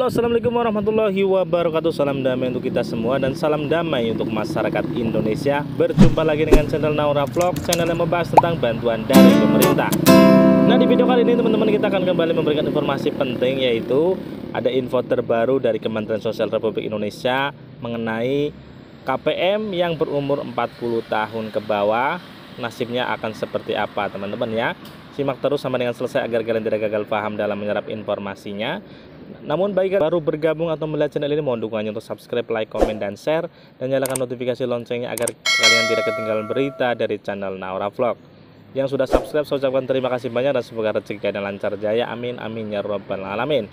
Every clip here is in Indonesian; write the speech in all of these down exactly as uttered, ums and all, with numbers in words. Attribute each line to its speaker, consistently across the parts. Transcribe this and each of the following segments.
Speaker 1: Halo, assalamualaikum warahmatullahi wabarakatuh. Salam damai untuk kita semua dan salam damai untuk masyarakat Indonesia. Berjumpa lagi dengan channel Naura Vlog, channel yang membahas tentang bantuan dari pemerintah. Nah, di video kali ini teman-teman kita akan kembali memberikan informasi penting, yaitu ada info terbaru dari Kementerian Sosial Republik Indonesia mengenai K P M yang berumur empat puluh tahun ke bawah. Nasibnya akan seperti apa teman-teman ya. Simak terus sampai dengan selesai agar kalian tidak gagal paham dalam menyerap informasinya. Namun bagi kalian baru bergabung atau melihat channel ini, mohon dukungannya untuk subscribe, like, komen, dan share, dan nyalakan notifikasi loncengnya agar kalian tidak ketinggalan berita dari channel Naura Vlog. Yang sudah subscribe saya ucapkan terima kasih banyak dan semoga rezeki kalian lancar jaya, amin amin ya robbal alamin.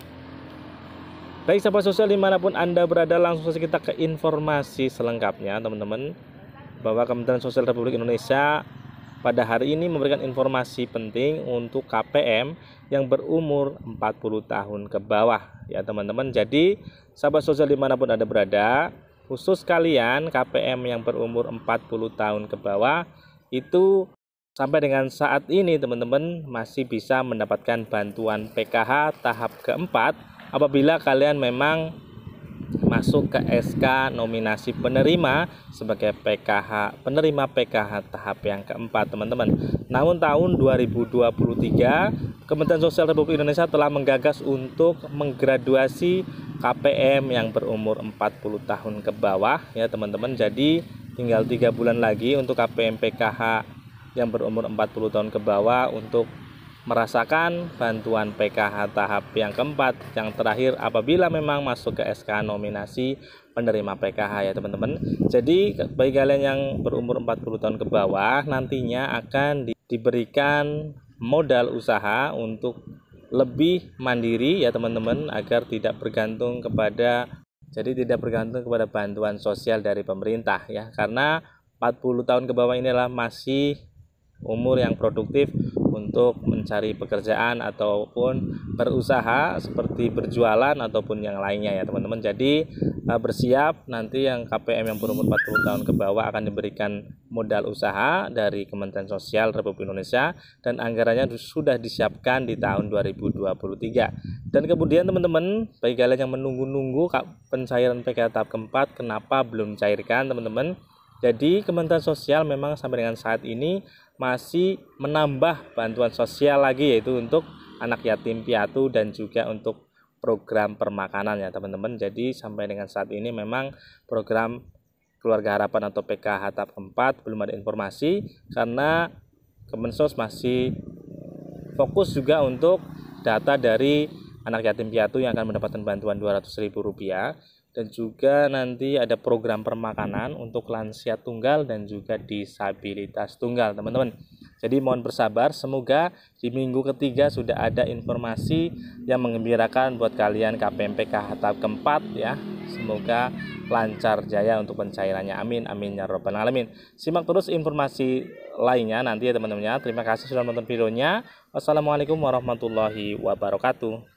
Speaker 1: Baik sahabat sosial dimanapun anda berada, langsung saja kita ke informasi selengkapnya teman-teman, bahwa Kementerian Sosial Republik Indonesia pada hari ini memberikan informasi penting untuk K P M yang berumur empat puluh tahun ke bawah ya teman-teman. Jadi sahabat sosial dimanapun anda berada, khusus kalian K P M yang berumur empat puluh tahun ke bawah itu sampai dengan saat ini teman-teman masih bisa mendapatkan bantuan P K H tahap keempat apabila kalian memang masuk ke S K nominasi penerima sebagai P K H penerima P K H tahap yang keempat teman-teman. Namun tahun dua ribu dua puluh tiga Kementerian Sosial Republik Indonesia telah menggagas untuk menggraduasi K P M yang berumur empat puluh tahun ke bawah ya teman-teman. Jadi tinggal tiga bulan lagi untuk K P M P K H yang berumur empat puluh tahun ke bawah untuk merasakan bantuan P K H tahap yang keempat, yang terakhir apabila memang masuk ke S K nominasi penerima P K H ya teman-teman. Jadi bagi kalian yang berumur empat puluh tahun ke bawah nantinya akan di, diberikan modal usaha untuk lebih mandiri ya teman-teman, agar tidak bergantung kepada jadi tidak bergantung kepada bantuan sosial dari pemerintah ya, karena empat puluh tahun ke bawah inilah masih umur yang produktif untuk mencari pekerjaan ataupun berusaha seperti berjualan ataupun yang lainnya ya teman-teman. Jadi bersiap, nanti yang K P M yang berumur empat puluh tahun ke bawah akan diberikan modal usaha dari Kementerian Sosial Republik Indonesia dan anggarannya sudah disiapkan di tahun dua ribu dua puluh tiga. Dan kemudian teman-teman, bagi kalian yang menunggu-nunggu pencairan P K H tahap keempat, kenapa belum cairkan teman-teman? Jadi Kementerian Sosial memang sampai dengan saat ini masih menambah bantuan sosial lagi, yaitu untuk anak yatim piatu dan juga untuk program permakanan ya teman-teman. Jadi sampai dengan saat ini memang program Keluarga Harapan atau P K H tahap keempat belum ada informasi, karena Kemensos masih fokus juga untuk data dari anak yatim piatu yang akan mendapatkan bantuan dua ratus ribu rupiah. Dan juga nanti ada program permakanan untuk lansia tunggal dan juga disabilitas tunggal teman-teman. Jadi mohon bersabar, semoga di minggu ketiga sudah ada informasi yang mengembirakan buat kalian K P M P K H tahap keempat ya. Semoga lancar jaya untuk pencairannya, amin amin ya robbal alamin. Simak terus informasi lainnya nanti ya teman-teman ya. Terima kasih sudah menonton videonya. Wassalamualaikum warahmatullahi wabarakatuh.